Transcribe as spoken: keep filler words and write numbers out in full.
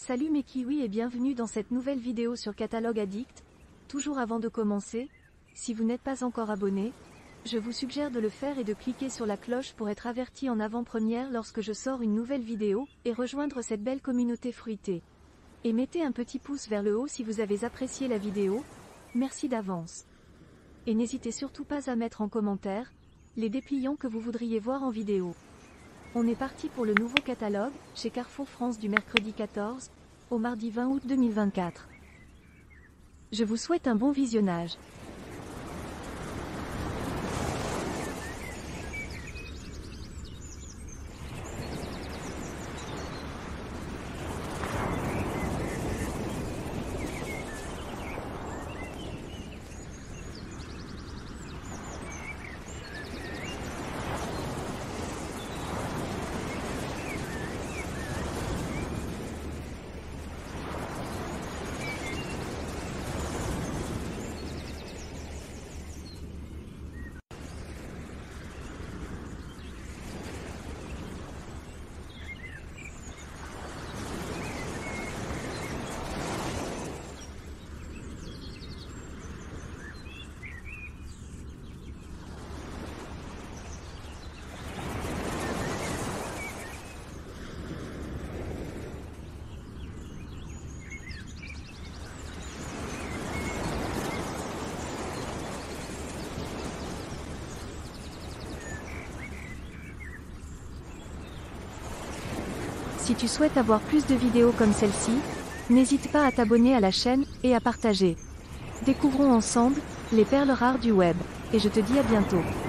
Salut mes kiwis et bienvenue dans cette nouvelle vidéo sur Catalogue Addict. Toujours avant de commencer, si vous n'êtes pas encore abonné, je vous suggère de le faire et de cliquer sur la cloche pour être averti en avant-première lorsque je sors une nouvelle vidéo, et rejoindre cette belle communauté fruitée. Et mettez un petit pouce vers le haut si vous avez apprécié la vidéo, merci d'avance. Et n'hésitez surtout pas à mettre en commentaire les dépliants que vous voudriez voir en vidéo. On est parti pour le nouveau catalogue, chez Carrefour France du mercredi quatorze au mardi vingt août deux mille vingt-quatre. Je vous souhaite un bon visionnage. Si tu souhaites avoir plus de vidéos comme celle-ci, n'hésite pas à t'abonner à la chaîne, et à partager. Découvrons ensemble les perles rares du web, et je te dis à bientôt.